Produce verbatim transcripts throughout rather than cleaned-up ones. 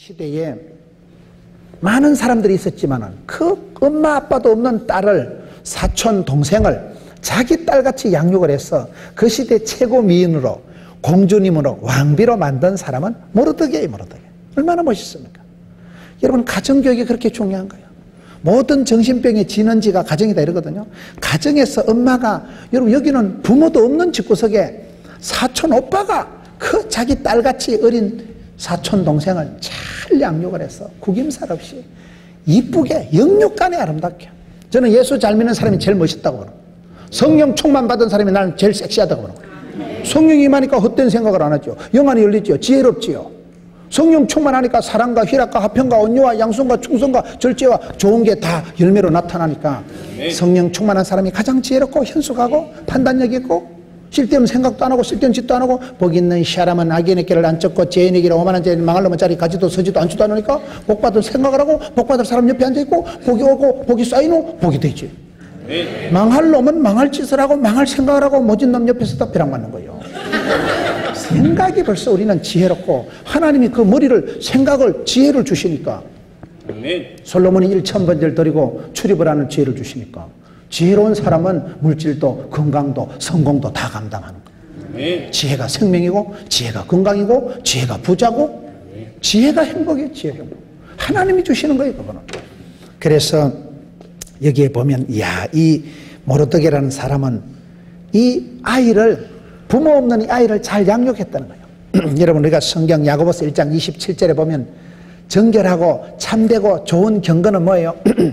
시대에 많은 사람들이 있었지만은 그 엄마 아빠도 없는 딸을, 사촌 동생을 자기 딸같이 양육을 해서 그 시대 최고 미인으로, 공주님으로, 왕비로 만든 사람은 모르드게예요. 모르드게. 얼마나 멋있습니까? 여러분, 가정교육이 그렇게 중요한 거예요. 모든 정신병의 진원지가 가정이다 이러거든요. 가정에서 엄마가, 여러분 여기는 부모도 없는 집구석에 사촌 오빠가 그 자기 딸같이 어린 사촌 동생을 잘 양육을 해서 구김살 없이 이쁘게 영육간에 아름답게. 저는 예수 잘 믿는 사람이 제일 멋있다고 보는 거예요. 성령 충만 받은 사람이 나는 제일 섹시하다고 보는 거예요. 성령이 임하니까 헛된 생각을 안 하죠. 영안이 열리죠. 지혜롭지요. 성령 충만하니까 사랑과 희락과 화평과 온유와 양순과 충성과 절제와 좋은 게 다 열매로 나타나니까 성령 충만한 사람이 가장 지혜롭고 현숙하고 판단력 있고 쓸데없는 생각도 안 하고 쓸데없는 짓도 안 하고, 복 있는 사람은 악인의 길을 안 쫓고 죄인의 길을 오만한 자는 망할 놈은 자리 가지도 서지도 앉지도 않으니까 복 받을 생각을 하고 복 받을 사람 옆에 앉아있고 복이 오고 복이 쌓이노 복이 되지. 네. 망할 놈은 망할 짓을 하고 망할 생각을 하고 모진 놈 옆에서 다 벼락맞는 거예요. 생각이 벌써 우리는 지혜롭고 하나님이 그 머리를, 생각을, 지혜를 주시니까 네. 솔로몬이 천만 번제를 드리고 출입을 하는 지혜를 주시니까 지혜로운 사람은 물질도 건강도 성공도 다 감당하는 거예요. 네. 지혜가 생명이고 지혜가 건강이고 지혜가 부자고 네. 지혜가 행복이에요. 지혜가 행복. 하나님이 주시는 거예요. 그거는. 그래서 여기에 보면 야, 이 모르드게라는 사람은 이 아이를, 부모 없는 이 아이를 잘 양육했다는 거예요. 여러분, 우리가 성경 야고보서 일 장 이십칠 절에 보면 정결하고 참되고 좋은 경건은 뭐예요?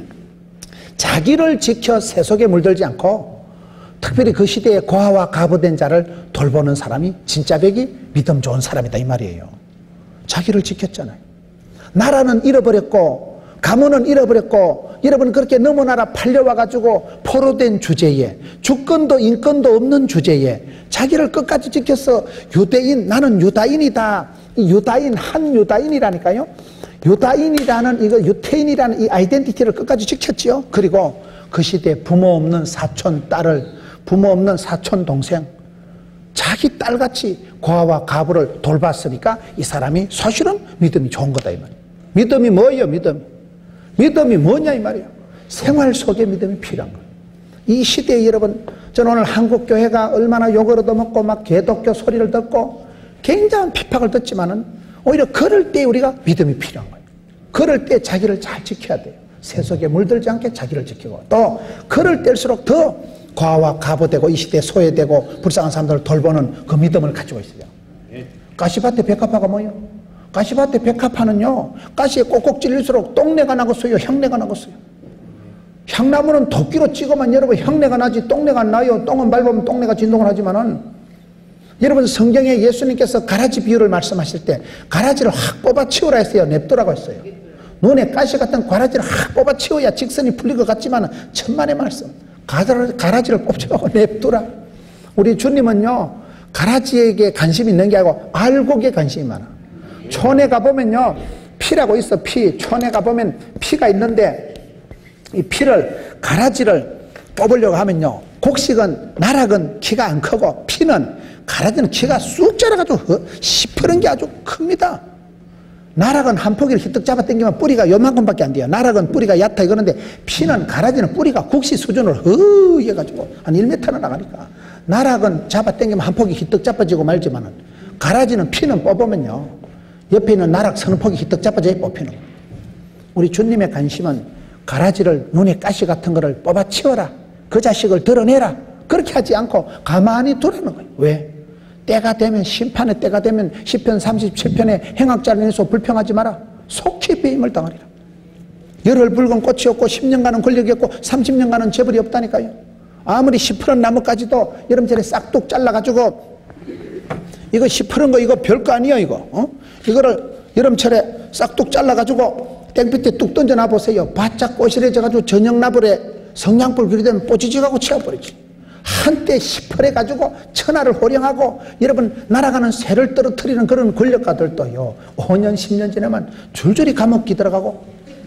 자기를 지켜 세속에 물들지 않고 특별히 그 시대에 고아와 가부된 자를 돌보는 사람이 진짜 백이 믿음 좋은 사람이다 이 말이에요. 자기를 지켰잖아요. 나라는 잃어버렸고 가문은 잃어버렸고, 여러분 그렇게 너무나라 팔려와가지고 포로된 주제에, 주권도 인권도 없는 주제에 자기를 끝까지 지켜서 유대인, 나는 유다인이다, 이 유다인, 한 유다인이라니까요. 유다인이라는, 이거 유태인이라는 이 아이덴티티를 끝까지 지켰지요. 그리고 그 시대에 부모 없는 사촌 딸을, 부모 없는 사촌 동생, 자기 딸같이 고아와 가부를 돌봤으니까 이 사람이 사실은 믿음이 좋은 거다 이 말이에요. 믿음이 뭐예요? 믿음. 믿음이 뭐냐 이 말이에요. 생활 속에 믿음이 필요한 거예요. 이 시대에 여러분, 저는 오늘 한국 교회가 얼마나 욕을 얻어먹고 막 개독교 소리를 듣고 굉장한 핍박을 듣지만은 오히려 그럴 때 우리가 믿음이 필요한 거예요. 그럴 때 자기를 잘 지켜야 돼요. 세속에 물들지 않게 자기를 지키고, 또 그럴 때일수록 더 과와 가부되고 이 시대에 소외되고 불쌍한 사람들을 돌보는 그 믿음을 가지고 있어요. 가시밭에 백합화가 뭐예요? 가시밭에 백합화는요, 가시에 꼭꼭 찔릴수록 똥내가 나겠어요? 향내가 나겠어요? 향나무는 도끼로 찍으면 여러분 향내가 나지 똥내가 안 나요. 똥은 밟으면 똥내가 진동을 하지만은, 여러분 성경에 예수님께서 가라지 비유를 말씀하실 때 가라지를 확 뽑아치우라 했어요. 냅두라고 했어요. 눈에 가시 같은 가라지를 확 뽑아치워야 직선이 풀릴 것 같지만 천만의 말씀, 가라지를 뽑자고 냅두라. 우리 주님은요, 가라지에게 관심이 있는 게 아니고 알곡에 관심이 많아. 촌에 가보면요, 피라고 있어. 피. 촌에 가보면 피가 있는데 이 피를, 가라지를 뽑으려고 하면요, 곡식은, 나락은 키가 안 크고 피는, 가라지는 키가 쑥 자라가지고 시퍼런 게 아주 큽니다. 나락은 한 포기를 히뜩 잡아 당기면 뿌리가 요만큼밖에 안 돼요. 나락은 뿌리가 얕아. 그런데 피는, 가라지는 뿌리가 국시 수준으로 허 해가지고 한 일 미터나 나가니까, 나락은 잡아 당기면 한 포기 히뜩 잡아지고 말지만은 가라지는, 피는 뽑으면요 옆에 있는 나락 서너 포기 히뜩 잡아져야 뽑히는 거예요. 우리 주님의 관심은 가라지를, 눈에 가시 같은 거를 뽑아치워라, 그 자식을 드러내라, 그렇게 하지 않고 가만히 두라는 거예요. 왜? 때가 되면, 심판의 때가 되면 시편 삼십칠 편에 행악자를 인해서 불평하지 마라, 속히 배임을 당하리라. 열흘 붉은 꽃이 없고 십 년간은 권력이 없고 삼십 년간은 재벌이 없다니까요. 아무리 시퍼런 나무까지도 여름철에 싹둑 잘라가지고, 이거 시퍼런 거 이거 별거 아니에요 이거. 어? 이거를 여름철에 싹둑 잘라가지고 땡볕에 뚝 던져놔 보세요. 바짝 꼬실해져가지고 저녁나불에 성냥불 그리 되면 뽀지직하고 치워버리지. 한때 시퍼래가지고 천하를 호령하고 여러분 날아가는 새를 떨어뜨리는 그런 권력가들도요, 오 년 십 년 지나면 줄줄이 감옥기 들어가고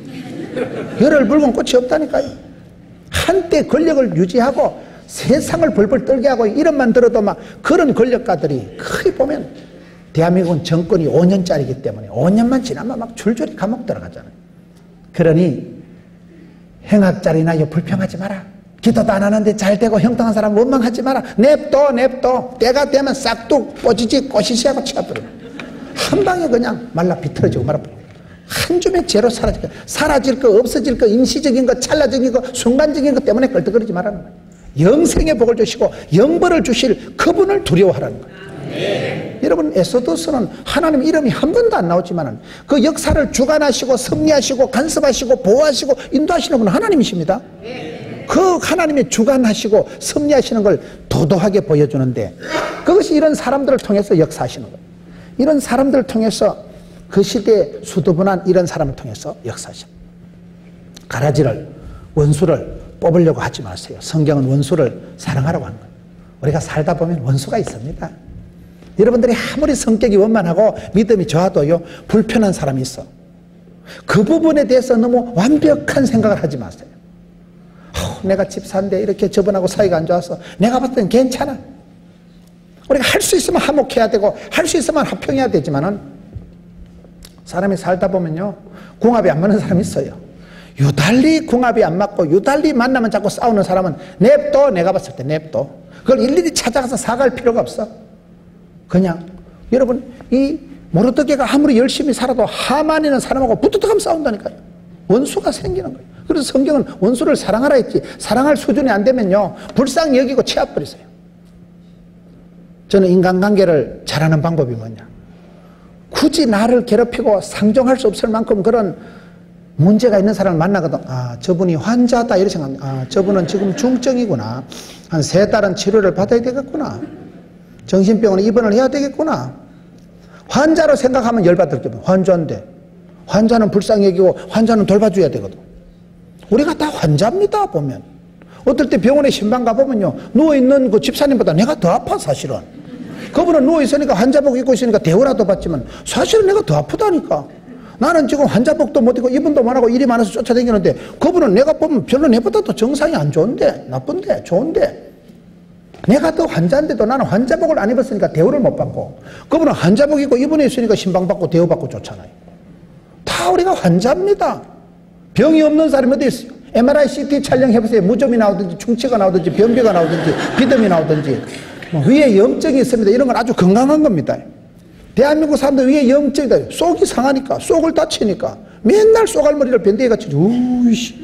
열흘 붉은 꽃이 없다니까요. 한때 권력을 유지하고 세상을 벌벌 떨게 하고 이름만 들어도 막 그런 권력가들이 거의 보면 대한민국은 정권이 오 년짜리이기 때문에 오 년만 지나면 막 줄줄이 감옥 들어가잖아요. 그러니 행악자리나 요 불평하지 마라. 기도도 안 하는데 잘 되고 형통한 사람 원망하지 마라. 냅둬 냅둬. 때가 되면 싹둑 뽀지지 꼬시시하고 치워버려. 한 방에 그냥 말라 비틀어지고 말아버려. 한 줌의 죄로 사라질 거, 사라질 거, 없어질 거, 임시적인 거, 찰나적인 거, 순간적인 거 때문에 끌떡거리지 말라는 거예요. 영생의 복을 주시고 영벌을 주실 그분을 두려워하라는 거예요. 네. 여러분, 에소더서는 하나님 이름이 한 번도 안 나오지만 그 역사를 주관하시고 섭리하시고 간섭하시고 보호하시고 인도하시는 분은 하나님이십니다. 네. 그 하나님의 주관하시고 섭리하시는 걸 도도하게 보여주는데 그것이 이런 사람들을 통해서 역사하시는 거예요. 이런 사람들을 통해서 그 시대에 수도분한 이런 사람을 통해서 역사하십니다. 가라지를, 원수를 뽑으려고 하지 마세요. 성경은 원수를 사랑하라고 하는 거예요. 우리가 살다 보면 원수가 있습니다. 여러분들이 아무리 성격이 원만하고 믿음이 좋아도요, 불편한 사람이 있어. 그 부분에 대해서 너무 완벽한 생각을 하지 마세요. 어, 내가 집사인데 이렇게 저분하고 사이가 안 좋아서 내가 봤을 땐 괜찮아. 우리가 할 수 있으면 화목해야 되고 할 수 있으면 화평해야 되지만은 사람이 살다 보면요, 궁합이 안 맞는 사람이 있어요. 유달리 궁합이 안 맞고 유달리 만나면 자꾸 싸우는 사람은 냅둬. 내가 봤을 때 냅둬. 그걸 일일이 찾아가서 사과할 필요가 없어. 그냥 여러분, 이 모르드게가 아무리 열심히 살아도 하만이라는 사람하고 붙어가면 싸운다니까요. 원수가 생기는 거예요. 그래서 성경은 원수를 사랑하라 했지, 사랑할 수준이 안 되면요 불쌍히 여기고 치워버리세요. 저는 인간관계를 잘하는 방법이 뭐냐, 굳이 나를 괴롭히고 상종할 수 없을 만큼 그런 문제가 있는 사람을 만나거든. 아, 저분이 환자다 이렇게 생각합니다. 아, 저분은 지금 중증이구나. 한 세 달은 치료를 받아야 되겠구나. 정신병원에 입원을 해야 되겠구나. 환자로 생각하면 열받을 게 없어요. 환자인데 환자는 불쌍히 여기고 환자는 돌봐줘야 되거든. 우리가 다 환자입니다. 보면 어떨 때 병원에 신방 가보면요, 누워있는 그 집사님보다 내가 더 아파. 사실은 그분은 누워있으니까 환자복 입고 있으니까 대우라도 받지만 사실은 내가 더 아프다니까. 나는 지금 환자복도 못 입고 입원도 못 하고 일이 많아서 쫓아다니는데 그분은 내가 보면 별로 내보다 더 정상이 안 좋은데, 나쁜데, 좋은데, 내가 더 환자인데도 나는 환자복을 안 입었으니까 대우를 못 받고, 그분은 환자복 입고 입원해 있으니까 신방받고 대우받고 좋잖아요. 다 우리가 환자입니다. 병이 없는 사람이 어디 있어요? 엠알아이, 씨티 촬영해보세요. 무좀이 나오든지 충치가 나오든지 변비가 나오든지 비듬이 나오든지 뭐 위에 염증이 있습니다. 이런 건 아주 건강한 겁니다. 대한민국 사람들 위에 염증이다. 속이 상하니까, 속을 다치니까 맨날 쏘갈머리를 밴드에 같이 우이씨,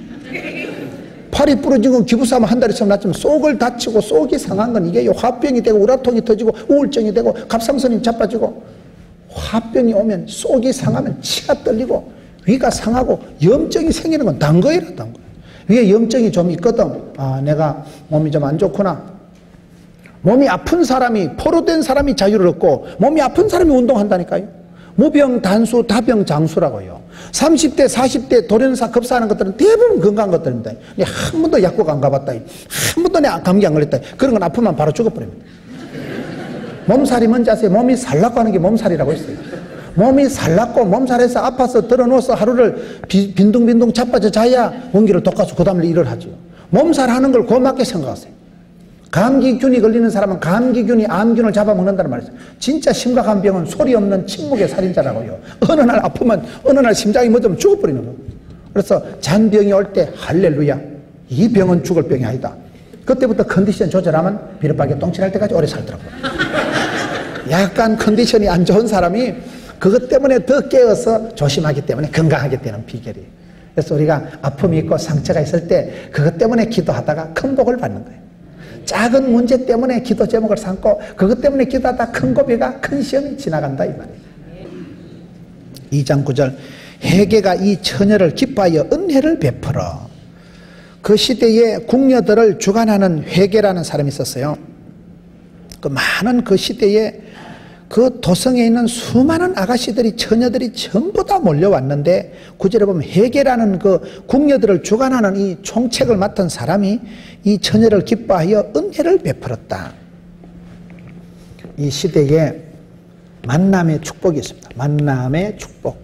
팔이 부러지고 기부싸면 한 달이 참 낫지만 속을 다치고 속이 상한 건 이게 화병이 되고 우라통이 터지고 우울증이 되고 갑상선이 자빠지고, 화병이 오면 속이 상하면 치가 떨리고 위가 상하고 염증이 생기는 건 단 거예요. 단 거. 위에 염증이 좀 있거든. 아, 내가 몸이 좀 안 좋구나. 몸이 아픈 사람이, 포로된 사람이 자유를 얻고 몸이 아픈 사람이 운동한다니까요. 무병 단수 다병 장수라고요. 삼십 대 사십 대 돌연사 급사하는 것들은 대부분 건강한 것들입니다. 한 번도 약국 안 가봤다, 한 번도 내 감기 안 걸렸다, 그런 건 아프면 바로 죽어버립니다. 몸살이 뭔지 아세요? 몸이 살라고 하는 게 몸살이라고 했어요. 몸이 살랐고 몸살에서 아파서 들어누워서 하루를 비, 빈둥빈둥 자빠져 자야 원기를 돋가서 그 다음에 일을 하죠. 몸살 하는 걸 고맙게 생각하세요. 감기균이 걸리는 사람은 감기균이 암균을 잡아먹는다는 말이죠. 진짜 심각한 병은 소리 없는 침묵의 살인자라고요. 어느 날 아프면 어느 날 심장이 멎으면 죽어버리는 거예요. 그래서 잔병이 올 때 할렐루야, 이 병은 죽을 병이 아니다. 그때부터 컨디션 조절하면 비눗방개 똥칠할 때까지 오래 살더라고요. 약간 컨디션이 안 좋은 사람이 그것 때문에 더 깨어서 조심하기 때문에 건강하게 되는 비결이에요. 그래서 우리가 아픔이 있고 상처가 있을 때 그것 때문에 기도하다가 큰 복을 받는 거예요. 작은 문제 때문에 기도 제목을 삼고 그것 때문에 기도하다 큰 고비가, 큰 시험이 지나간다 이 말이에요. 이 장 구 절, 회개가 이 처녀를 기뻐하여 은혜를 베풀어. 그 시대에 궁녀들을 주관하는 회개라는 사람이 있었어요. 그 많은 그 시대에 그 도성에 있는 수많은 아가씨들이, 처녀들이 전부 다 몰려왔는데 구 절에 보면 회개라는 그 궁녀들을 주관하는 이 총책을 맡은 사람이 이 처녀를 기뻐하여 은혜를 베풀었다. 이 시대에 만남의 축복이 있습니다. 만남의 축복.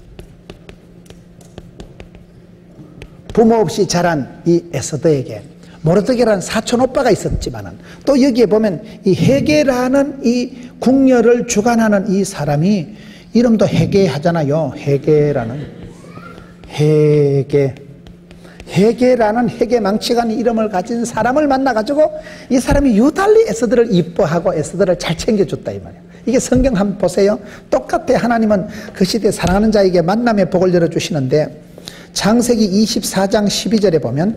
부모 없이 자란 이 에스더에게 모르드게라는 사촌 오빠가 있었지만은 또 여기에 보면 이 헤게라는 이 궁녀를 주관하는 이 사람이 이름도 헤게 하잖아요. 헤게라는 헤게 헤게라는 헤게망치가는 이름을 가진 사람을 만나가지고 이 사람이 유달리 에스더를 이뻐하고 에스더를 잘 챙겨줬다 이 말이에요. 이게 성경 한번 보세요. 똑같아. 하나님은 그 시대 사랑하는 자에게 만남의 복을 열어주시는데 창세기 이십사 장 십이 절에 보면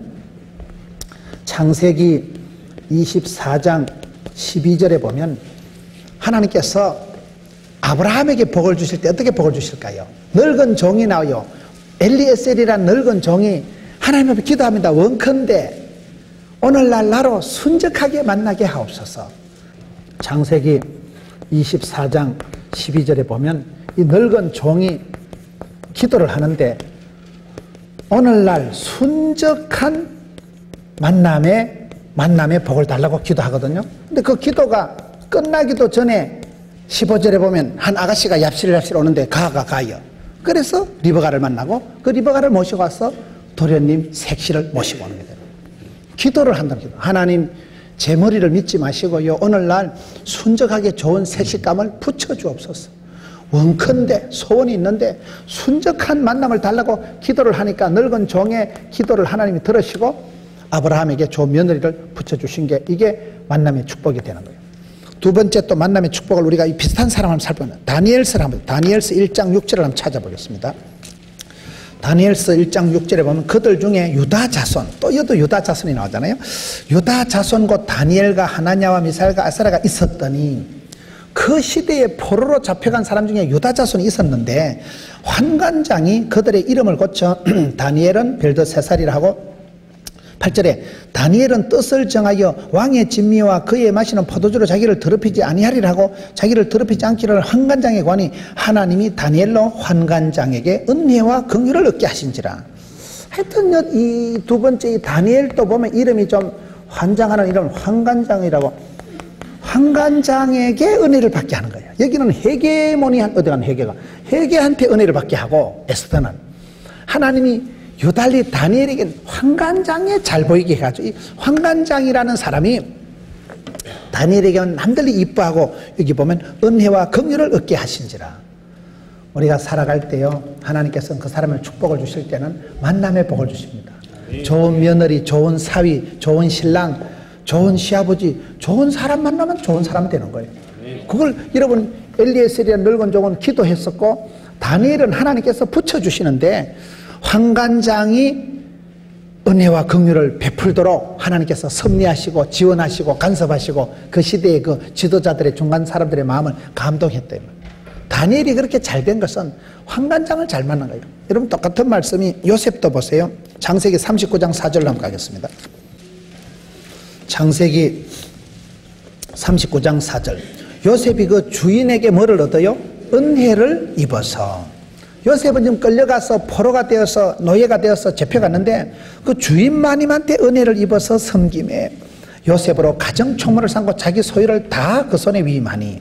창세기 이십사 장 십이 절에 보면 하나님께서 아브라함에게 복을 주실 때 어떻게 복을 주실까요? 늙은 종이 나와요. 엘리에셀이란 늙은 종이 하나님 앞에 기도합니다. 원컨대 오늘날 나로 순적하게 만나게 하옵소서. 창세기 이십사 장 십이 절에 보면 이 늙은 종이 기도를 하는데 오늘날 순적한 만남의 만남의 복을 달라고 기도하거든요. 근데 그 기도가 끝나기도 전에 십오 절에 보면 한 아가씨가 얍실얍실 오는데 가가 가요. 그래서 리버가를 만나고 그 리버가를 모시고 와서 도련님 색시를 모시고 오는 거예요. 기도를 한다는 기도. 하나님 제 머리를 믿지 마시고요. 오늘날 순적하게 좋은 색시감을 붙여주옵소서. 원컨대 소원이 있는데 순적한 만남을 달라고 기도를 하니까 늙은 종의 기도를 하나님이 들으시고 아브라함에게 좋은 며느리를 붙여주신 게 이게 만남의 축복이 되는 거예요. 두 번째 또 만남의 축복을 우리가 이 비슷한 사람을 살펴보면 다니엘서를 한번 다니엘서 일 장 육 절을 한번 찾아보겠습니다. 다니엘서 일 장 육 절에 보면 그들 중에 유다 자손, 또 여도 유다 자손이 나오잖아요. 유다 자손 곧 다니엘과 하나냐와 미사엘과 아사랴가 있었더니 그 시대에 포로로 잡혀간 사람 중에 유다 자손이 있었는데 환관장이 그들의 이름을 고쳐 다니엘은 벨드세살이라 하고 팔 절에 다니엘은 뜻을 정하여 왕의 진미와 그의 마시는 포도주로 자기를 더럽히지 아니하리라 하고 자기를 더럽히지 않기를 환관장에 관이 하나님이 다니엘로 환관장에게 은혜와 긍휼을 얻게 하신지라. 하여튼 이 두 번째 이 다니엘도 보면 이름이 좀 환장하는 이름 환관장이라고 환관장에게 은혜를 받게 하는 거예요. 여기는 헤게모니한 어디 간 헤게가 헤게한테 은혜를 받게 하고 에스더는 하나님이 유달리 다니엘에게 환관장에 잘 보이게 해가지고 이 환관장이라는 사람이 다니엘에게는 남들이 이뻐하고 여기 보면 은혜와 긍휼을 얻게 하신지라. 우리가 살아갈 때요 하나님께서는 그 사람을 축복을 주실 때는 만남의 복을 주십니다. 좋은 며느리, 좋은 사위, 좋은 신랑, 좋은 시아버지, 좋은 사람 만나면 좋은 사람 되는 거예요. 그걸 여러분 엘리에셀이라는 늙은 종은 기도했었고 다니엘은 하나님께서 붙여주시는데 환관장이 은혜와 긍휼을 베풀도록 하나님께서 섭리하시고 지원하시고 간섭하시고 그 시대의 그 지도자들의 중간 사람들의 마음을 감동했다. 다니엘이 그렇게 잘된 것은 환관장을 잘 만난 거예요. 여러분 똑같은 말씀이 요셉도 보세요. 창세기 삼십구 장 사 절로 한번 가겠습니다. 창세기 삼십구 장 사 절. 요셉이 그 주인에게 뭐를 얻어요? 은혜를 입어서. 요셉은 지금 끌려가서 포로가 되어서 노예가 되어서 잡혀갔는데 그 주인 마님한테 은혜를 입어서 섬김에 요셉으로 가정 총무를 삼고 자기 소유를 다 그 손에 위임하니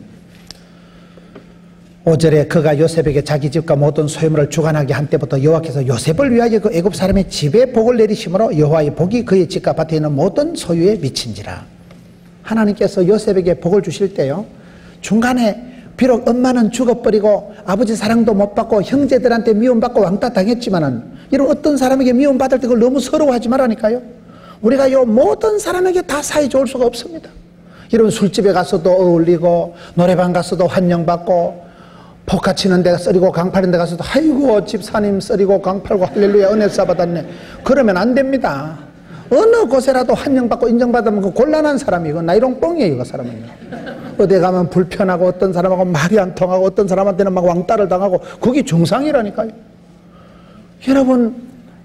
오 절에 그가 요셉에게 자기 집과 모든 소유물을 주관하게 한 때부터 여호와께서 요셉을 위하여 그 애굽 사람의 집에 복을 내리심으로 여호와의 복이 그의 집과 밭에 있는 모든 소유에 미친지라. 하나님께서 요셉에게 복을 주실 때요 중간에 비록 엄마는 죽어버리고 아버지 사랑도 못 받고 형제들한테 미움받고 왕따 당했지만은 이런 어떤 사람에게 미움받을 때 그걸 너무 서러워하지 말라니까요. 우리가 요 모든 사람에게 다 사이 좋을 수가 없습니다. 여러분 술집에 가서도 어울리고 노래방 가서도 환영받고 포카 치는 데가 썰이고 강 파는 데 가서도 아이고 집사님 썰이고 강 팔고 할렐루야 은혜 쌓아받았네. 그러면 안 됩니다. 어느 곳에라도 환영받고 인정받으면 그 곤란한 사람이고 나이롱 뻥이에요. 그 사람은요. 어디 가면 불편하고 어떤 사람하고 말이 안 통하고 어떤 사람한테는 막 왕따를 당하고 그게 정상이라니까요. 여러분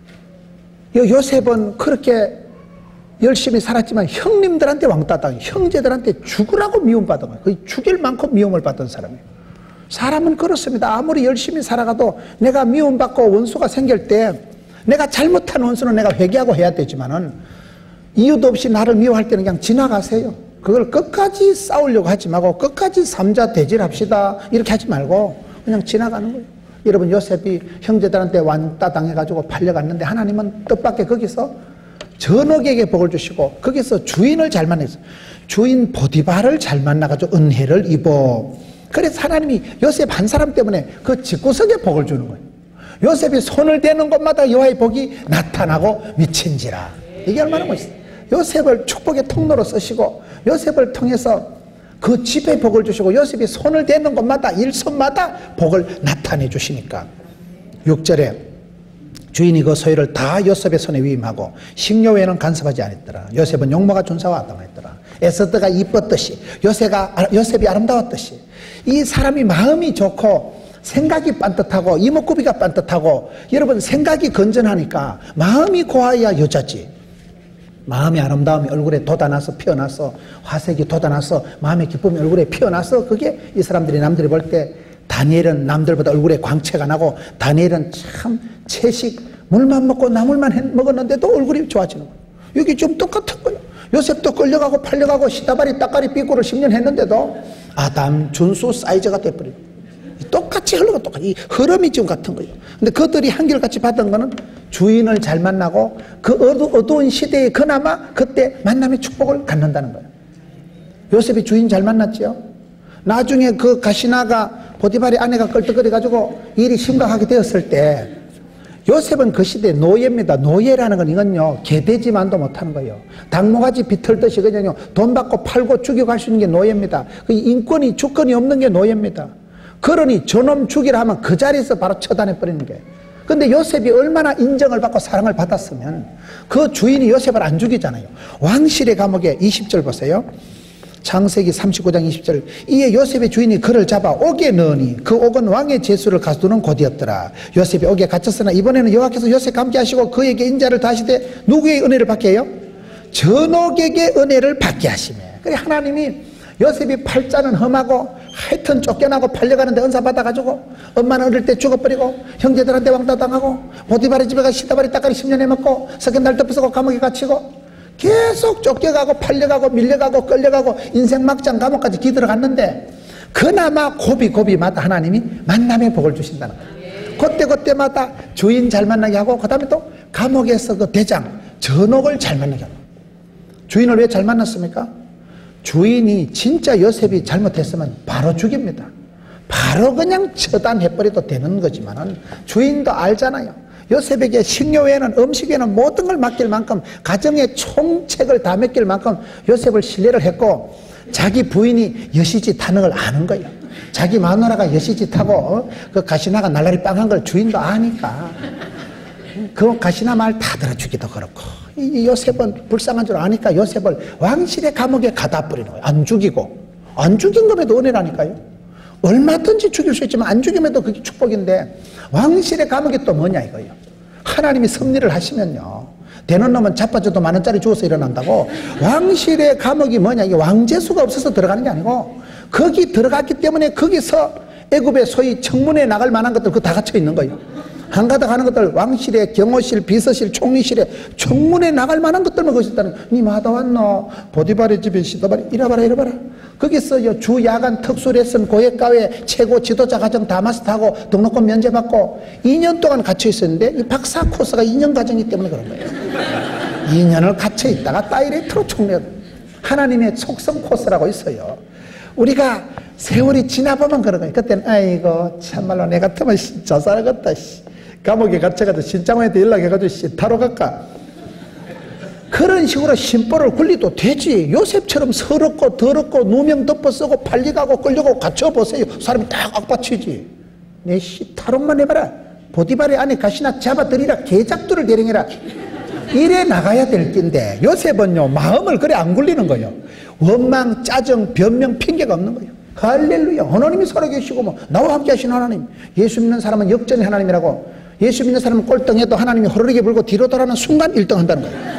요셉은 그렇게 열심히 살았지만 형님들한테 왕따 당해 형제들한테 죽으라고 미움받은 거예요. 거의 죽일 만큼 미움을 받던 사람이에요. 사람은 그렇습니다. 아무리 열심히 살아가도 내가 미움받고 원수가 생길 때 내가 잘못한 원수는 내가 회개하고 해야 되지만은 이유도 없이 나를 미워할 때는 그냥 지나가세요. 그걸 끝까지 싸우려고 하지 말고 끝까지 삼자 대질합시다 이렇게 하지 말고 그냥 지나가는 거예요. 여러분 요셉이 형제들한테 왕따 당해가지고 팔려갔는데 하나님은 뜻밖의 거기서 전옥에게 복을 주시고 거기서 주인을 잘 만났어요. 주인 보디발을 잘 만나가지고 은혜를 입어. 그래서 하나님이 요셉 한 사람 때문에 그 집구석에 복을 주는 거예요. 요셉이 손을 대는 곳마다 여호와의 복이 나타나고 미친지라. 이게 얼마나 멋있어요. 요셉을 축복의 통로로 쓰시고 요셉을 통해서 그 집에 복을 주시고 요셉이 손을 대는 곳마다 일손마다 복을 나타내 주시니까. 육 절에 주인이 그 소유를 다 요셉의 손에 위임하고 식료 외에는 간섭하지 않았더라. 요셉은 용모가 준사와 아담하였더라. 에스더가 이뻤듯이 요셉가, 요셉이 아름다웠듯이 이 사람이 마음이 좋고 생각이 빤듯하고 이목구비가 빤듯하고 여러분 생각이 건전하니까 마음이 고와야 여자지. 마음의 아름다움이 얼굴에 돋아나서 피어나서 화색이 돋아나서 마음의 기쁨이 얼굴에 피어나서 그게 이 사람들이 남들이 볼 때 다니엘은 남들보다 얼굴에 광채가 나고 다니엘은 참 채식 물만 먹고 나물만 해, 먹었는데도 얼굴이 좋아지는 거예요. 여기 좀 똑같은 거예요. 요셉도 끌려가고 팔려가고 시다바리 따까리 삐꾸를 십 년 했는데도 아담 준수 사이즈가 돼버려요. 똑같이 흘러가 똑같이 이 흐름이 지금 같은 거예요. 근데 그들이 한결같이 받은 거는 주인을 잘 만나고 그 어두, 어두운 시대에 그나마 그때 만남의 축복을 갖는다는 거예요. 요셉이 주인 잘 만났지요. 나중에 그 가시나가 보디발의 아내가 끌떡거려 가지고 일이 심각하게 되었을 때 요셉은 그 시대 노예입니다. 노예라는 건 이건요 개돼지만도 못하는 거예요. 당모가지 비틀듯이 그냥요 돈 받고 팔고 죽이고 할 수 있는 게 노예입니다. 그 인권이 주권이 없는 게 노예입니다. 그러니 저놈 죽이라 하면 그 자리에서 바로 처단해 버리는 게. 근데 요셉이 얼마나 인정을 받고 사랑을 받았으면 그 주인이 요셉을 안 죽이잖아요. 왕실의 감옥에 이십 절 보세요. 창세기 삼십구 장 이십 절. 이에 요셉의 주인이 그를 잡아 옥에 넣으니 그 옥은 왕의 제수를 가두는 곳이었더라. 요셉이 옥에 갇혔으나 이번에는 여호와께서 요셉과 함께 하시고 그에게 인자를 다시되 누구의 은혜를 받게 해요? 전옥에게 은혜를 받게 하시며. 그래 하나님이 요셉이 팔자는 험하고 하여튼 쫓겨나고 팔려가는데 은사 받아가지고 엄마는 어릴 때 죽어버리고 형제들한테 왕따당하고 보디발의 집에 가 시다바리 따까리 십 년 해먹고 석연 날 덮어쓰고 감옥에 갇히고 계속 쫓겨가고 팔려가고 밀려가고 끌려가고 인생 막장 감옥까지 기들어갔는데 그나마 고비고비마다 하나님이 만남의 복을 주신다는 거예요. 그때그때마다 주인 잘 만나게 하고 그 다음에 또 감옥에서 그 대장 전옥을 잘 만나게 하고. 주인을 왜 잘 만났습니까? 주인이 진짜 요셉이 잘못했으면 바로 죽입니다. 바로 그냥 처단해버려도 되는 거지만은 주인도 알잖아요. 요셉에게 식료 외에는 음식 외에는 모든 걸 맡길 만큼 가정의 총책을 다 맡길 만큼 요셉을 신뢰를 했고 자기 부인이 여시짓 하는 걸 아는 거예요. 자기 마누라가 여시짓 하고 어? 그 가시나가 날라리 빵한 걸 주인도 아니까 그 가시나 말 다 들어주기도 그렇고 이 요셉은 불쌍한 줄 아니까 요셉을 왕실의 감옥에 가다 버리는 거예요. 안 죽이고. 안 죽인 것에도 은혜라니까요. 얼마든지 죽일 수 있지만 안 죽임에도 그게 축복인데 왕실의 감옥이 또 뭐냐 이거예요. 하나님이 섭리를 하시면요 되는 놈은 자빠져도 만 원짜리 주워서 일어난다고. 왕실의 감옥이 뭐냐 이게 왕재수가 없어서 들어가는 게 아니고 거기 들어갔기 때문에 거기서 애굽의 소위 청문회에 나갈 만한 것들 그거 다 갇혀 있는 거예요. 한가득 하는 것들 왕실에 경호실 비서실 총리실에 청문회 나갈 만한 것들만 거기 있다는 거예요. 니 마다 왔노 보디발의 집에 시다바리 이래봐라 이래봐라. 거기서 주 야간 특수 레슨 고액과외 최고 지도자 과정 다 마스터하고 등록금 면제받고 이 년 동안 갇혀 있었는데 이 박사 코스가 이 년 과정이기 때문에 그런 거예요. 이 년을 갇혀 있다가 다이렉트로 총리 하나님의 속성 코스라고 있어요. 우리가 세월이 지나보면 그런 거예요. 그때는 아이고 참말로 내 같으면 자살하겠다 씨. 감옥에 갇혀가지고 신장원한테 연락해가지고 씨 타로 갈까 그런 식으로 심보를 굴리도 되지. 요셉처럼 서럽고 더럽고 누명 덮어 쓰고 팔려가고 끌려가고 갇혀보세요. 사람이 딱 악받치지. 내 씨 타로만 해봐라. 보디발의 안에 가시나 잡아들이라 개작두를 대령해라. 이래 나가야 될 낀데 요셉은요 마음을 그래 안 굴리는 거예요. 원망 짜증 변명 핑계가 없는 거예요. 할렐루야. 하나님이 살아계시고 뭐 나와 함께 하신 하나님. 예수 믿는 사람은 역전의 하나님이라고. 예수 믿는 사람은 꼴등해도 하나님이 호르르게 불고 뒤로 돌아가는 순간 일 등 한다는 거예요.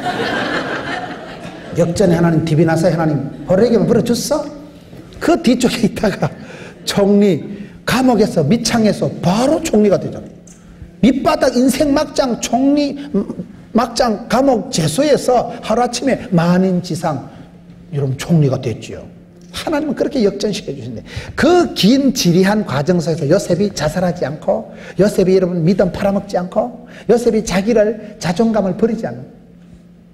역전의 하나님 디비나사의 하나님 호르르게 불어줬어. 그 뒤쪽에 있다가 총리 감옥에서 밑창에서 바로 총리가 되잖아요. 밑바닥 인생 막장 총리 막장 감옥 재소에서 하루아침에 만인지상 여러분 총리가 됐지요. 하나님은 그렇게 역전시켜 주신대. 그 긴 지리한 과정 속에서 요셉이 자살하지 않고 요셉이 여러분 믿음 팔아먹지 않고 요셉이 자기를 자존감을 버리지 않는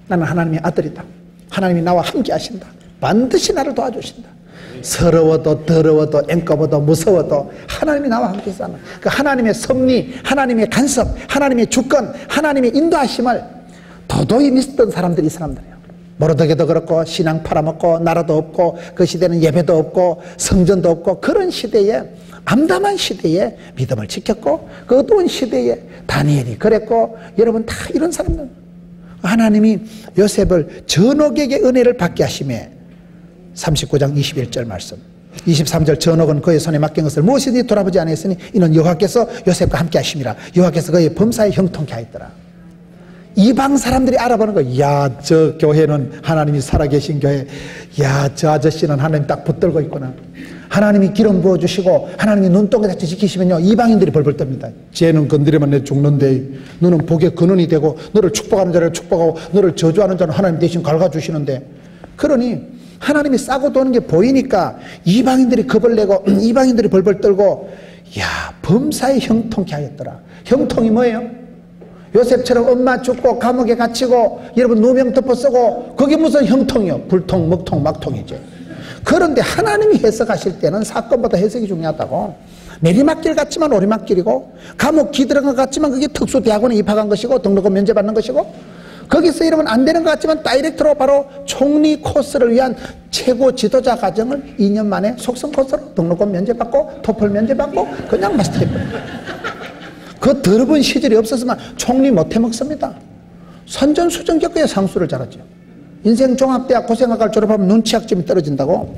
나는 하나님의 아들이다. 하나님이 나와 함께 하신다. 반드시 나를 도와주신다. 서러워도 더러워도 앵꺼워도 무서워도 하나님이 나와 함께 있잖아. 그 하나님의 섭리, 하나님의 간섭, 하나님의 주권, 하나님의 인도하심을 도도히 믿었던 사람들이 이 사람들이에요. 모르드게도 그렇고 신앙 팔아먹고 나라도 없고 그 시대는 예배도 없고 성전도 없고 그런 시대에 암담한 시대에 믿음을 지켰고 그 어두운 시대에 다니엘이 그랬고 여러분 다 이런 사람들. 하나님이 요셉을 전옥에게 은혜를 받게 하심에 삼십구 장 이십일 절 말씀 이십삼 절 전옥은 그의 손에 맡긴 것을 무엇이든지 돌아보지 않았으니 이는 여호와께서 요셉과 함께 하심이라. 여호와께서 그의 범사에 형통케 하였더라. 이방 사람들이 알아보는 거예요. 야, 저 교회는 하나님이 살아계신 교회. 야, 저 아저씨는 하나님 딱 붙들고 있구나. 하나님이 기름 부어주시고 하나님이 눈동자같이 지키시면요 이방인들이 벌벌 떱니다. 쟤는 건드리면 내 죽는데 너는 복의 근원이 되고 너를 축복하는 자를 축복하고 너를 저주하는 자는 하나님 대신 갉아주시는데. 그러니 하나님이 싸고 도는 게 보이니까 이방인들이 겁을 내고 이방인들이 벌벌 떨고 야, 범사에 형통케 하였더라. 형통이 뭐예요? 요셉처럼 엄마 죽고 감옥에 갇히고 여러분 누명 덮어 쓰고 그게 무슨 형통이요? 불통, 먹통, 막통이죠. 그런데 하나님이 해석하실 때는 사건보다 해석이 중요하다고. 내리막길 같지만 오리막길이고 감옥 기들어간 것 같지만 그게 특수대학원에 입학한 것이고 등록금 면제받는 것이고 거기서 이러면 안 되는 것 같지만 다이렉트로 바로 총리 코스를 위한 최고 지도자 과정을 이 년 만에 속성 코스로 등록금 면제받고 토플 면제받고 그냥 마스터해버려요. 그 더러운 시절이 없었으면 총리 못해 먹습니다. 선전수전 겪어야 상수를 잘하죠. 인생 종합대학 고생학과를 졸업하면 눈치학점이 떨어진다고.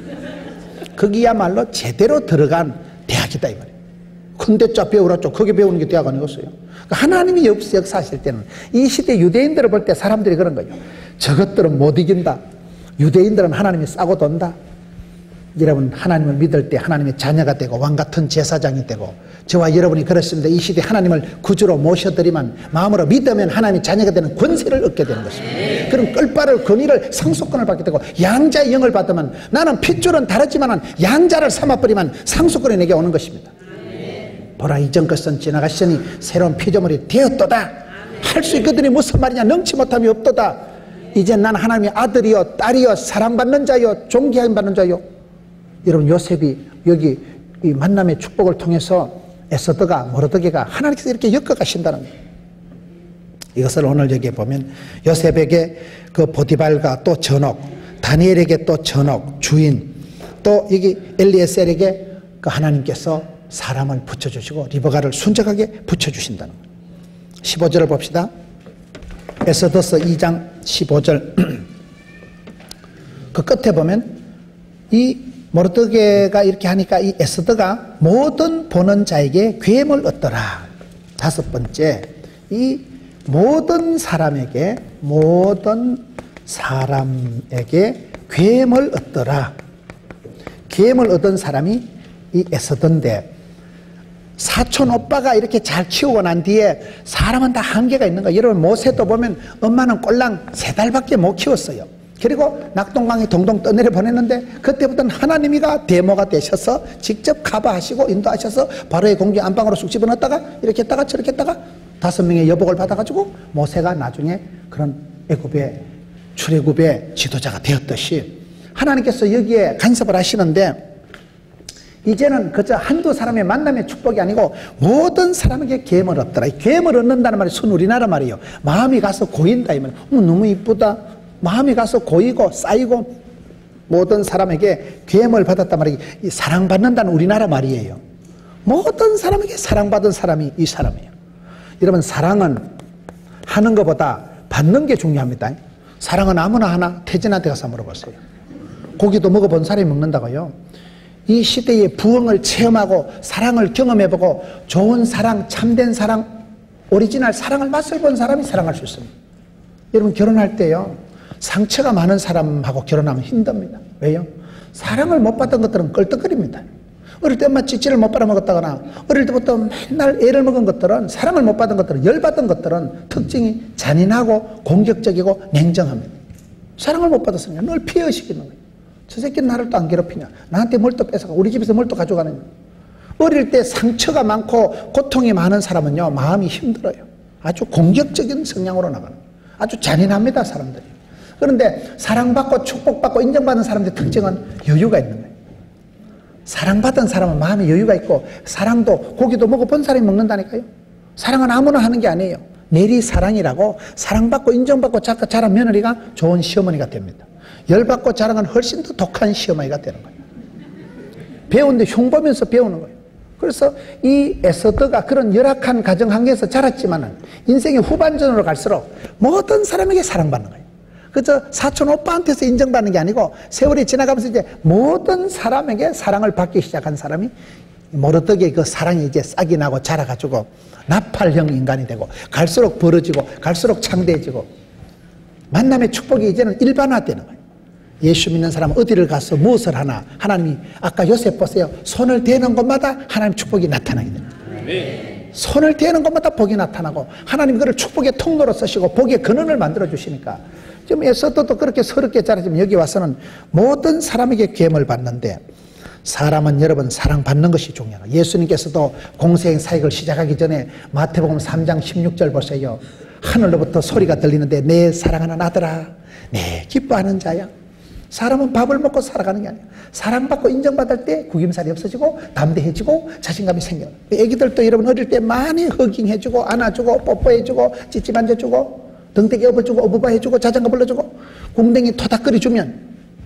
거기야말로 제대로 들어간 대학이다 이 말이에요. 근데 쫙 배우라 쪽 거기 배우는 게 대학 아니겠어요. 하나님이 역사하실 때는 이 시대 유대인들을 볼 때 사람들이 그런 거예요. 저것들은 못 이긴다. 유대인들은 하나님이 싸고 돈다. 여러분 하나님을 믿을 때 하나님의 자녀가 되고 왕같은 제사장이 되고 저와 여러분이 그렇습니다. 이 시대에 하나님을 구주로 모셔드리면 마음으로 믿으면 하나님의 자녀가 되는 권세를 얻게 되는 것입니다. 그럼 끌바를 권위를 상속권을 받게 되고 양자의 영을 받으면 나는 핏줄은 다르지만 양자를 삼아버리면 상속권이 내게 오는 것입니다. 보라 이전 것은 지나가시니 새로운 피조물이 되었도다. 할 수 있거든요. 무슨 말이냐. 능치 못함이 없도다. 이제 난 하나님의 아들이요 딸이요 사랑받는 자요 존귀함 받는 자요. 여러분 요셉이 여기 이 만남의 축복을 통해서 에스더가 모르드게가 하나님께서 이렇게 엮어가신다는 거예요. 이것을 오늘 여기에 보면 요셉에게 그 보디발과 또 전옥, 다니엘에게 또 전옥 주인, 또 여기 엘리에셀에게 그 하나님께서 사람을 붙여주시고 리버가를 순적하게 붙여주신다는 거예요. 십오 절을 봅시다. 에스더서 이 장 십오 절 그 끝에 보면 이 모르드게가 이렇게 하니까 이 에스더가 모든 보는 자에게 괴물 얻더라. 다섯 번째, 이 모든 사람에게 모든 사람에게 괴물 얻더라. 괴물 얻은 사람이 이 에스더인데 사촌 오빠가 이렇게 잘 키우고 난 뒤에 사람은 다 한계가 있는 거예요. 여러분 모세도 보면 엄마는 꼴랑 세 달밖에 못 키웠어요. 그리고 낙동강에 동동 떠내려 보냈는데 그때부터는 하나님이가 데모가 되셔서 직접 가봐하시고 인도하셔서 바로의 공주 안방으로 쑥 집어넣었다가 이렇게 했다가 저렇게 했다가 다섯 명의 여복을 받아가지고 모세가 나중에 그런 애굽의 출애굽의 지도자가 되었듯이 하나님께서 여기에 간섭을 하시는데 이제는 그저 한두 사람의 만남의 축복이 아니고 모든 사람에게 괴물 얻더라. 괴물 얻는다는 말이 순 우리나라 말이에요. 마음이 가서 고인다 이 말. 어, 너무 이쁘다. 마음이 가서 고이고 쌓이고 모든 사람에게 괴물 받았단 말이 사랑받는다는 우리나라 말이에요. 모든 사람에게 사랑받은 사람이 이 사람이에요. 여러분 사랑은 하는 것보다 받는 게 중요합니다. 사랑은 아무나 하나 태진한테 가서 물어보세요. 고기도 먹어본 사람이 먹는다고요. 이 시대의 부흥을 체험하고 사랑을 경험해보고 좋은 사랑, 참된 사랑, 오리지널 사랑을 맛을 본 사람이 사랑할 수 있습니다. 여러분 결혼할 때요 상처가 많은 사람하고 결혼하면 힘듭니다. 왜요? 사랑을 못 받던 것들은 껄떡거립니다. 어릴 때 엄마 찌찌를 못 빨아먹었다거나 어릴 때부터 맨날 애를 먹은 것들은 사랑을 못 받은 것들은 열받은 것들은 특징이 잔인하고 공격적이고 냉정합니다. 사랑을 못 받았으니까 늘 피해의식이 있는 거예요. 저 새끼는 나를 또 안 괴롭히냐. 나한테 뭘 또 뺏어가. 우리 집에서 뭘 또 가져가느냐. 어릴 때 상처가 많고 고통이 많은 사람은요 마음이 힘들어요. 아주 공격적인 성향으로 나가는 거예요. 아주 잔인합니다, 사람들이. 그런데 사랑받고 축복받고 인정받는 사람들의 특징은 여유가 있는 거예요. 사랑받은 사람은 마음에 여유가 있고, 사랑도 고기도 먹어본 사람이 먹는다니까요. 사랑은 아무나 하는 게 아니에요. 내리사랑이라고 사랑받고 인정받고 자란 며느리가 좋은 시어머니가 됩니다. 열받고 자랑은 훨씬 더 독한 시어머니가 되는 거예요. 배우는데 흉보면서 배우는 거예요. 그래서 이 에서더가 그런 열악한 가정 환경에서 자랐지만은 인생의 후반전으로 갈수록 모든 사람에게 사랑받는 거예요. 그저 사촌 오빠한테서 인정받는 게 아니고 세월이 지나가면서 이제 모든 사람에게 사랑을 받기 시작한 사람이 모르덕의 그 사랑이 이제 싹이 나고 자라가지고 나팔형 인간이 되고, 갈수록 벌어지고 갈수록 창대해지고, 만남의 축복이 이제는 일반화되는 거예요. 예수 믿는 사람은 어디를 가서 무엇을 하나, 하나님이 아까 요셉 보세요. 손을 대는 곳마다 하나님 축복이 나타나게 됩니다. 네. 손을 대는 곳마다 복이 나타나고, 하나님 그를 축복의 통로로 쓰시고 복의 근원을 만들어 주시니까, 지금 에서더도 그렇게 서럽게 자라지만 여기 와서는 모든 사람에게 계엄을 받는데, 사람은 여러분 사랑받는 것이 중요해요. 예수님께서도 공생 사역을 시작하기 전에 마태복음 삼 장 십육 절 보세요. 하늘로부터 소리가 들리는데 내 사랑하는 아들아, 내 기뻐하는 자야. 사람은 밥을 먹고 살아가는 게 아니에요. 사랑받고 인정받을 때 구김살이 없어지고 담대해지고 자신감이 생겨요. 애기들도 여러분 어릴 때 많이 허깅해주고 안아주고 뽀뽀해주고 찌찌 만져주고 등대기 업어주고 어부바 해주고 자전거 불러주고 궁뎅이 토닥거려주면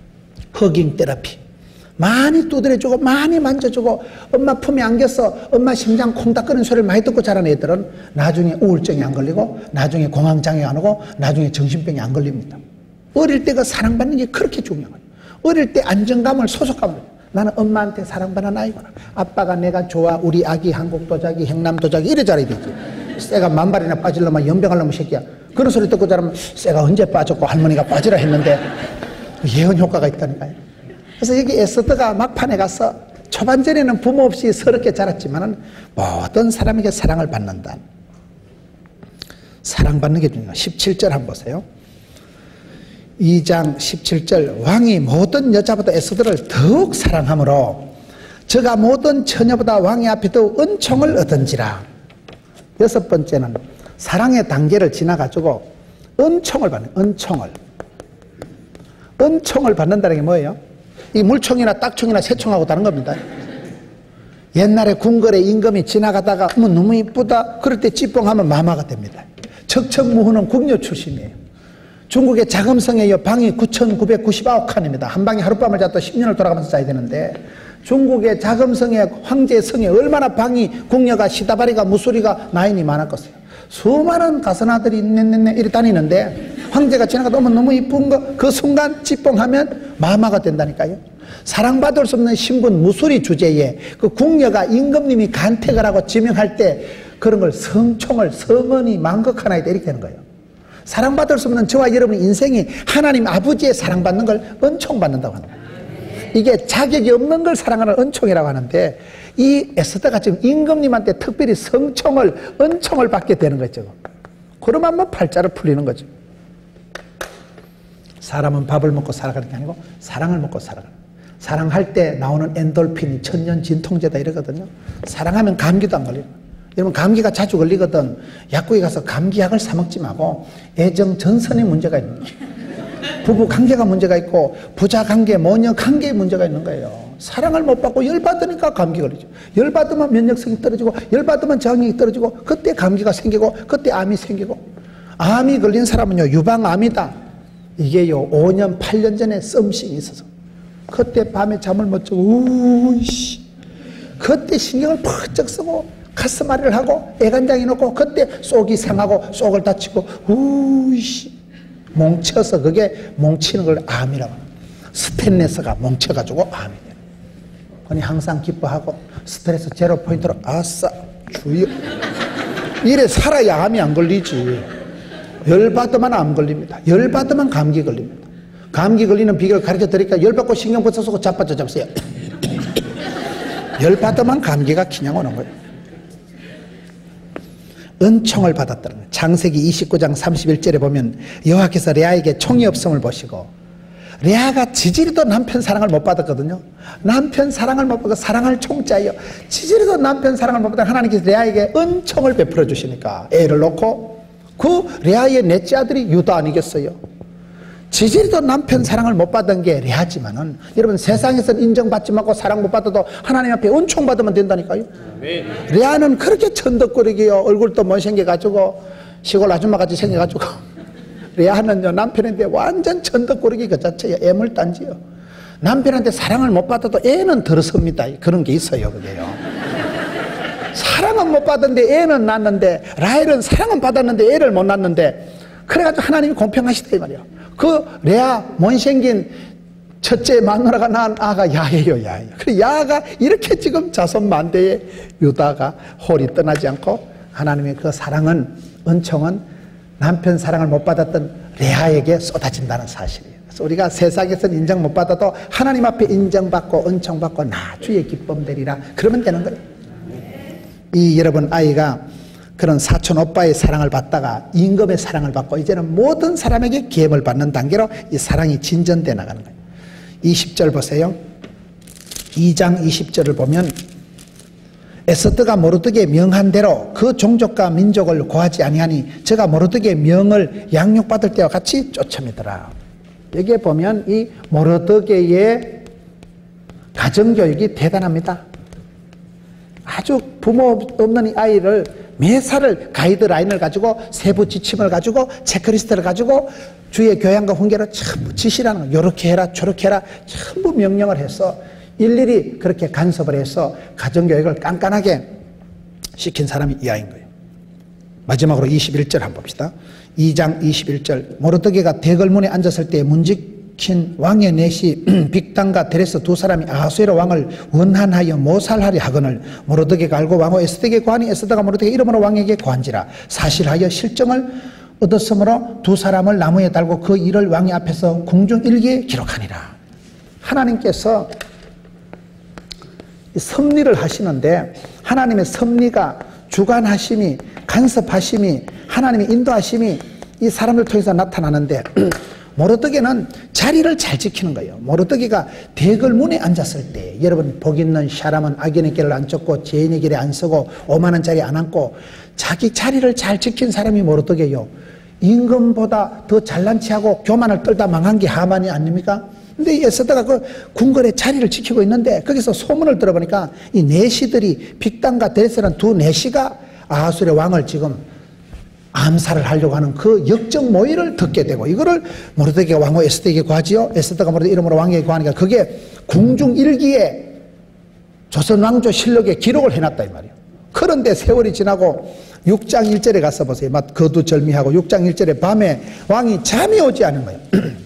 허깅 테라피 많이 두드려주고 많이 만져주고 엄마 품에 안겨서 엄마 심장 콩닥거리는 소리를 많이 듣고 자란 애들은 나중에 우울증이 안 걸리고 나중에 공황장애 안 오고 나중에 정신병이 안 걸립니다. 어릴 때가 사랑받는 게 그렇게 중요한 거예요. 어릴 때 안정감을 소속감을, 나는 엄마한테 사랑받는 아이구나, 아빠가 내가 좋아, 우리 아기 한국 도자기 행남 도자기 이래 자라야 되지. 쇠가 만발이나 빠질려면 연병하려면 새끼야, 그런 소리 듣고 자라면 쇠가 언제 빠졌고 할머니가 빠지라 했는데 예언 효과가 있다니까요. 그래서 여기 에스더가 막판에 가서 초반전에는 부모 없이 서럽게 자랐지만은 모든 사람에게 사랑을 받는다. 사랑받는 게 중요해요. 십칠 절 한번 보세요. 이 장 십칠 절, 왕이 모든 여자보다 에스더를 더욱 사랑하므로 저가 모든 처녀보다 왕의 앞에 더욱 은총을 얻은지라. 여섯 번째는 사랑의 단계를 지나가지고 은총을 받는, 은총을 은총을 받는다는 게 뭐예요? 이 물총이나 딱총이나 새총하고 다른 겁니다. 옛날에 궁궐에 임금이 지나가다가 어머 너무 이쁘다 그럴 때 찌뽕하면 마마가 됩니다. 척척무후는 궁녀 출신이에요. 중국의 자금성에 방이 구천구백구십구 칸입니다. 한 방에 하룻밤을 잤다 십 년을 돌아가면서 자야 되는데, 중국의 자금성의 황제 성에 얼마나 방이, 궁녀가, 시다바리가, 무수리가, 나인이 많았겠어요. 수많은 가선아들이 네네네 이렇게 다니는데 황제가 지나가다 오면 너무 이쁜 거 그 순간 찌뽕하면 마마가 된다니까요. 사랑받을 수 없는 신분 무수리 주제에 그 궁녀가 임금님이 간택을 하고 지명할 때 그런 걸 성총을 성은이 만극 하나 있다 이렇게 되는 거예요. 사랑받을 수 없는 저와 여러분의 인생이 하나님 아버지의 사랑받는 걸 은총받는다고 하는 거예요. 이게 자격이 없는 걸 사랑하는 은총이라고 하는데, 이 에스더가 지금 임금님한테 특별히 성총을, 은총을 받게 되는 거죠. 그러면 뭐 팔자를 풀리는 거죠. 사람은 밥을 먹고 살아가는 게 아니고 사랑을 먹고 살아가는 거예요. 사랑할 때 나오는 엔돌핀이 천년 진통제다 이러거든요. 사랑하면 감기도 안 걸려요. 여러분 감기가 자주 걸리거든. 약국에 가서 감기약을 사 먹지 말고 애정 전선에 문제가 있는 거예요. 부부 관계가 문제가 있고 부자 관계, 모녀 관계에 문제가 있는 거예요. 사랑을 못 받고 열받으니까 감기 걸리죠. 열받으면 면역성이 떨어지고 열받으면 저항력이 떨어지고 그때 감기가 생기고 그때 암이 생기고, 암이 걸린 사람은요 유방암이다. 이게요 오 년 팔 년 전에 썸씽이 있어서 그때 밤에 잠을 못 자고 우이씨 그때 신경을 퍽쩍 쓰고 가스마리를 하고 애간장이 넣고 그때 속이 상하고 속을 다치고 우이씨 뭉쳐서, 그게 뭉치는 걸 암이라고 합니다. 스테인레스가 뭉쳐가지고 암이 돼요. 그니 항상 기뻐하고 스트레스 제로 포인트로 아싸 주여 이래 살아야 암이 안 걸리지. 열받으면 암 걸립니다. 열받으면 감기 걸립니다. 감기 걸리는 비결을 가르쳐 드릴까? 열받고 신경 벌써 쓰고 자빠져 잡으세요. 열받으면 감기가 그냥 오는 거예요. 은총을 받았다는 거예요. 창세기 이십구 장 삼십일 절에 보면 여호와께서 레아에게 총이 없음을 보시고, 레아가 지지리도 남편 사랑을 못 받았거든요. 남편 사랑을 못 받고 사랑할 총자예요. 지지리도 남편 사랑을 못 받아 하나님께서 레아에게 은총을 베풀어 주시니까 애를 놓고 그 레아의 넷째 아들이 유다 아니겠어요? 지질이도 남편 사랑을 못 받은 게 레아지만은 여러분 세상에서는 인정받지 말고 사랑 못 받아도 하나님 앞에 은총 받으면 된다니까요. 네. 레아는 그렇게 천덕거리기요. 얼굴도 못생겨가지고 시골 아줌마같이 생겨가지고 레아는요 남편인데 완전 천덕거리기 그 자체예요. 애물단지요. 남편한테 사랑을 못 받아도 애는 들어섭니다. 그런 게 있어요. 그게요. 사랑은 못 받았는데 애는 낳았는데 라헬은 사랑은 받았는데 애를 못 낳았는데 그래가지고 하나님이 공평하시다 이 말이에요. 그 레아 못생긴 첫째 마누라가 낳은 아가 야예요. 야예요. 그래 야가 이렇게 지금 자손 만대에 유다가 홀이 떠나지 않고 하나님의 그 사랑은 은총은 남편 사랑을 못 받았던 레아에게 쏟아진다는 사실이에요. 그래서 우리가 세상에서는 인정 못 받아도 하나님 앞에 인정받고 은총받고 나 주의 기쁨 되리라 그러면 되는 거예요. 이 여러분 아이가 그런 사촌 오빠의 사랑을 받다가 임금의 사랑을 받고 이제는 모든 사람에게 기회를 받는 단계로 이 사랑이 진전돼 나가는 거예요. 이십 절 보세요. 이 장 이십 절을 보면 에스더가 모르드게 명한 대로 그 종족과 민족을 고하지 아니하니 저가 모르드게 명을 양육받을 때와 같이 쫓아내더라. 여기에 보면 이 모르드게의 가정교육이 대단합니다. 아주 부모 없는 이 아이를 매사를 가이드라인을 가지고 세부 지침을 가지고 체크리스트를 가지고 주의 교양과 훈계를 전부 지시라는 거예요. 요렇게 해라 저렇게 해라 전부 명령을 해서 일일이 그렇게 간섭을 해서 가정교육을 깐깐하게 시킨 사람이 이 아이인 거예요. 마지막으로 이십일 절 한번 봅시다. 이 장 이십일 절 모르드게가 대궐문에 앉았을 때 문지킨 왕의 넷이 빅단과 데레스 두 사람이 아하수에로 왕을 원한하여 모살하려 하거늘 모르드게가 알고 왕후 에스더에게 고하니 에스더가 모르드게 이름으로 왕에게 고한지라 사실하여 실정을 얻었으므로 두 사람을 나무에 달고 그 일을 왕의 앞에서 궁중일기에 기록하니라. 하나님께서 섭리를 하시는데 하나님의 섭리가 주관하심이 간섭하심이 하나님의 인도하심이 이 사람을 통해서 나타나는데 모르드게는 자리를 잘 지키는 거예요. 모르드게가 대궐문에 앉았을 때 여러분 복 있는 사람은 악인의 길을 안 쫓고 죄인의 길에 안 서고 오만한 자리에 안 앉고 자기 자리를 잘 지킨 사람이 모르드게요. 임금보다 더 잘난 체하고 교만을 떨다 망한 게 하만이 아닙니까? 근데 이 에스더가 그 궁궐의 자리를 지키고 있는데 거기서 소문을 들어보니까 이 내시들이 빅단과 데레스라는 두 내시가 아하수의 왕을 지금 암살을 하려고 하는 그 역적 모의를 듣게 되고 이거를 모르드게가 왕후 에스더에게 고하지요. 에스더가 모르드게 이름으로 왕에게 고하니까 그게 궁중일기에 조선 왕조 실록에 기록을 해놨다 이 말이에요. 그런데 세월이 지나고 육 장 일 절에 가서 보세요. 막 거두절미하고 육 장 일 절에 밤에 왕이 잠이 오지 않은 거예요.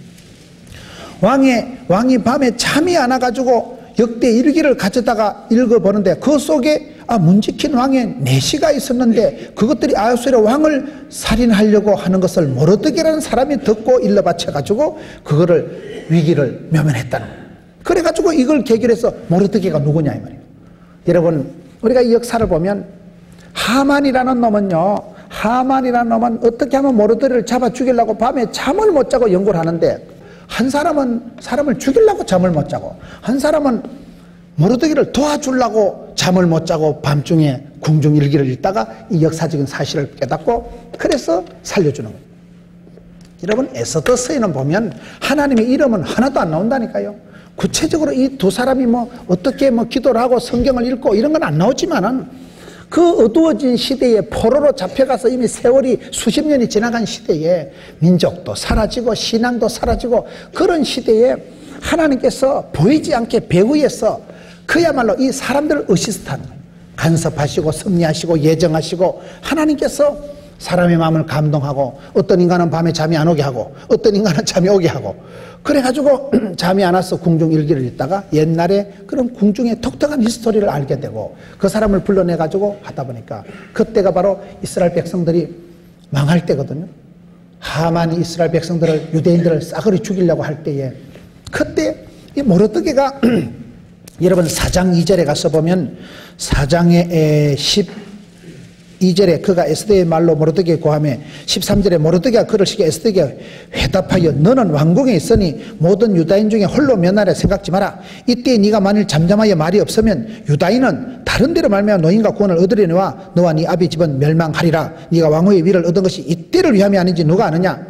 왕의, 왕이 밤에 잠이 안 와가지고 역대 일기를 가져다가 읽어보는데 그 속에 아 문지킨 왕의 내시가 있었는데 그것들이 아하수에로 왕을 살인하려고 하는 것을 모르드게라는 사람이 듣고 일러 바쳐가지고 그거를 위기를 묘면했다는 거예요. 그래가지고 이걸 계기해서 모르드게가 누구냐 이 말이에요. 여러분 우리가 이 역사를 보면 하만이라는 놈은요 하만이라는 놈은 어떻게 하면 모르드게를 잡아 죽이려고 밤에 잠을 못 자고 연구를 하는데 한 사람은 사람을 죽이려고 잠을 못 자고 한 사람은 모르드게를 도와주려고 잠을 못 자고 밤중에 궁중일기를 읽다가 이 역사적인 사실을 깨닫고 그래서 살려주는 거예요. 여러분 에스더서에는 보면 하나님의 이름은 하나도 안 나온다니까요. 구체적으로 이 두 사람이 뭐 어떻게 뭐 기도를 하고 성경을 읽고 이런 건 안 나오지만은 그 어두워진 시대에 포로로 잡혀가서 이미 세월이 수십 년이 지나간 시대에 민족도 사라지고 신앙도 사라지고 그런 시대에 하나님께서 보이지 않게 배후에서 그야말로 이 사람들을 어시스트하는 거예요. 간섭하시고 섭리하시고 예정하시고 하나님께서 사람의 마음을 감동하고 어떤 인간은 밤에 잠이 안 오게 하고 어떤 인간은 잠이 오게 하고 그래가지고 잠이 안 와서 궁중일기를 읽다가 옛날에 그런 궁중의 독특한 히스토리를 알게 되고 그 사람을 불러내가지고 하다 보니까 그때가 바로 이스라엘 백성들이 망할 때거든요. 하만이 이스라엘 백성들을 유대인들을 싸그리 죽이려고 할 때에 그때 이 모르드게가 여러분 사 장 이 절에 가서 보면 사 장의 십 십이 절에 그가 에스더의 말로 모르드게에 고하며 십삼 절에 모르드게가 그를 시켜 에스더에게 회답하여 너는 왕궁에 있으니 모든 유다인 중에 홀로 면하려 생각지 마라. 이때 네가 만일 잠잠하여 말이 없으면 유다인은 다른 데로 말미암아 노인과 구원을 얻으려니와 너와 네 아비 집은 멸망하리라. 네가 왕후의 위를 얻은 것이 이때를 위함이 아닌지 누가 아느냐.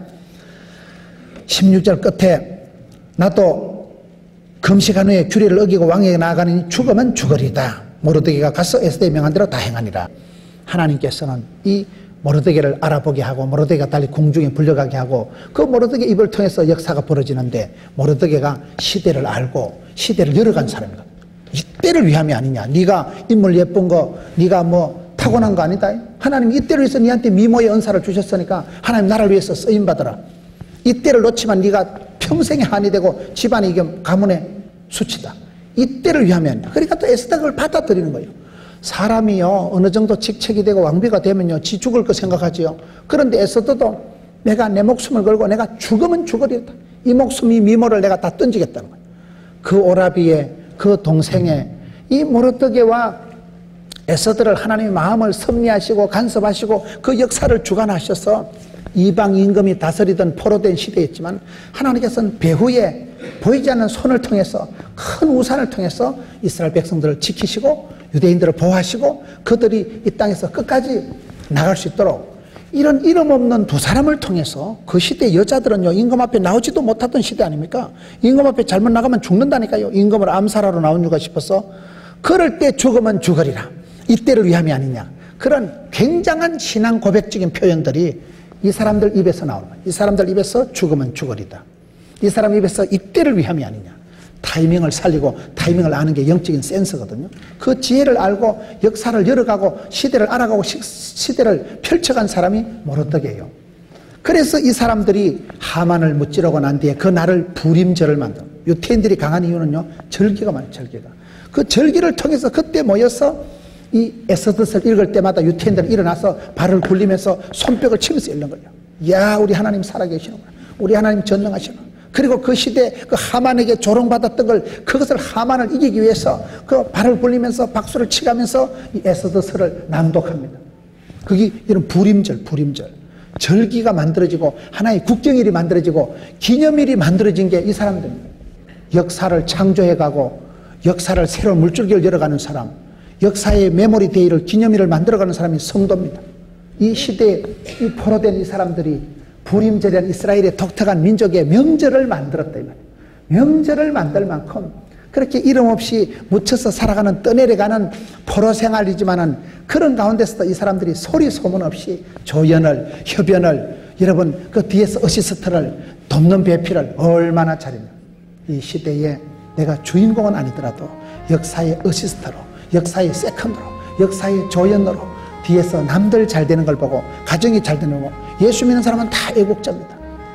십육 절 끝에 나도 금식한 후에 규례를 어기고 왕에게 나아가니 죽으면 죽으리다. 모르드게가 가서 에스더의 명한 대로 다 행하니라. 하나님께서는 이 모르드게를 알아보게 하고 모르드게가 달리 궁중에 불려가게 하고 그 모르드게 입을 통해서 역사가 벌어지는데 모르드게가 시대를 알고 시대를 열어간 사람이다. 이때를 위함이 아니냐. 네가 인물 예쁜 거 네가 뭐 타고난 거 아니다. 하나님이 이때를 위해서 네한테 미모의 은사를 주셨으니까 하나님 나를 위해서 쓰임받아라. 이때를 놓치면 네가 평생에 한이 되고 집안에 이게 가문의 수치다. 이때를 위함이 아니냐. 그러니까 또 에스더가 그걸 받아들이는 거예요. 사람이요 어느 정도 직책이 되고 왕비가 되면요 지 죽을 거 생각하지요. 그런데 에스더도 내가 내 목숨을 걸고 내가 죽으면 죽으리다. 이 목숨 이 미모를 내가 다 던지겠다는 거예요. 그 오라비의 그 동생의 이 모르드게와 에스더를 하나님의 마음을 섭리하시고 간섭하시고 그 역사를 주관하셔서 이방 임금이 다스리던 포로된 시대였지만 하나님께서는 배후에 보이지 않는 손을 통해서 큰 우산을 통해서 이스라엘 백성들을 지키시고 유대인들을 보호하시고 그들이 이 땅에서 끝까지 나갈 수 있도록 이런 이름 없는 두 사람을 통해서 그 시대 여자들은요 임금 앞에 나오지도 못하던 시대 아닙니까? 임금 앞에 잘못 나가면 죽는다니까요. 임금을 암살하러 나온 이유가 싶어서 그럴 때 죽으면 죽으리라. 이때를 위함이 아니냐. 그런 굉장한 신앙 고백적인 표현들이 이 사람들 입에서 나오는 거예요. 이 사람들 입에서 죽으면 죽으리다. 이 사람 입에서 이때를 위함이 아니냐. 타이밍을 살리고 타이밍을 아는 게 영적인 센서거든요. 그 지혜를 알고 역사를 열어가고 시대를 알아가고 시, 시대를 펼쳐간 사람이 모르드게예요. 그래서 이 사람들이 하만을 무찌르고 난 뒤에 그 날을 부림절을 만든 유태인들이 강한 이유는요 절기가 많아요. 절기가 그 절기를 통해서 그때 모여서 이 에스더서를 읽을 때마다 유태인들은 일어나서 발을 굴리면서 손뼉을 치면서 읽는 거예요. 야 우리 하나님 살아계시는구나. 우리 하나님 전능하시는구나. 그리고 그 시대 그 하만에게 조롱받았던 걸 그것을 하만을 이기기 위해서 그 발을 굴리면서 박수를 치가면서 이 에스더서를 낭독합니다. 그게 이런 부림절 부림절 절기가 만들어지고 하나의 국경일이 만들어지고 기념일이 만들어진 게 이 사람들입니다. 역사를 창조해가고 역사를 새로운 물줄기를 열어가는 사람 역사의 메모리 데이를 기념일을 만들어가는 사람이 성도입니다. 이 시대에 이 포로된 이 사람들이 부림절이라는 이스라엘의 독특한 민족의 명절을 만들었다 이 말이에요. 명절을 만들 만큼 그렇게 이름 없이 묻혀서 살아가는 떠내려가는 포로 생활이지만은 그런 가운데서도 이 사람들이 소리 소문 없이 조연을 협연을 여러분 그 뒤에서 어시스트를 돕는 배필을 얼마나 잘했나. 이 시대에 내가 주인공은 아니더라도 역사의 어시스트로 역사의 세컨드로 역사의 조연으로 뒤에서 남들 잘 되는 걸 보고 가정이 잘 되는 거 예수 믿는 사람은 다 애국자입니다.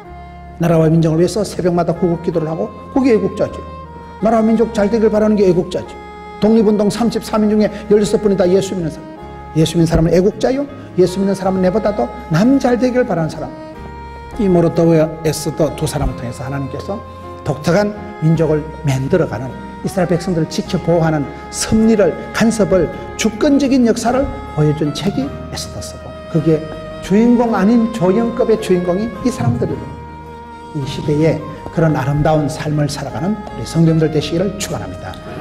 나라와 민족을 위해서 새벽마다 구국 기도를 하고 그게 애국자죠. 나라와 민족 잘 되길 바라는 게 애국자죠. 독립운동 삼십삼 인 중에 열여섯 분이 다 예수 믿는 사람. 예수 믿는 사람은 애국자요. 예수 믿는 사람은 내보다도 남 잘 되길 바라는 사람. 이 모르드게와 에스더 두 사람을 통해서 하나님께서 독특한 민족을 만들어가는 이스라엘 백성들을 지켜 보호하는 섭리를 간섭을 주권적인 역사를 보여준 책이 에스더서고 그게 주인공 아닌 조연급의 주인공이 이 사람들이고 이 시대에 그런 아름다운 삶을 살아가는 우리 성도님들 되시기를 축원합니다.